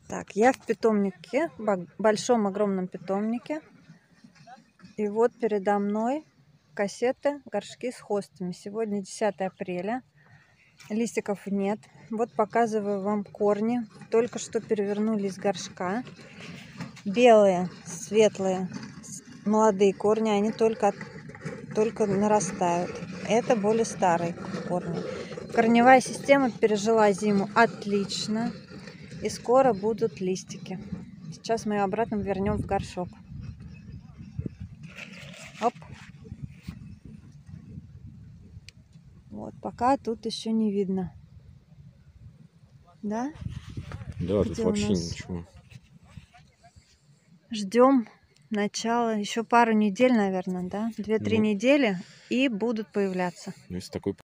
Так, я в питомнике, большом огромном питомнике. И вот передо мной кассеты, горшки с хостами. Сегодня 10 апреля. Листиков нет. Вот показываю вам корни. Только что перевернули из горшка. Белые, светлые, молодые корни. Они только нарастают. Это более старые корни. Корневая система пережила зиму отлично. И скоро будут листики. Сейчас мы ее обратно вернем в горшок. Оп. Вот, пока тут еще не видно. Да? Да, где тут вообще ничего. Ждем начала. Еще пару недель, наверное, да? 2-3 недели, и будут появляться. Если такой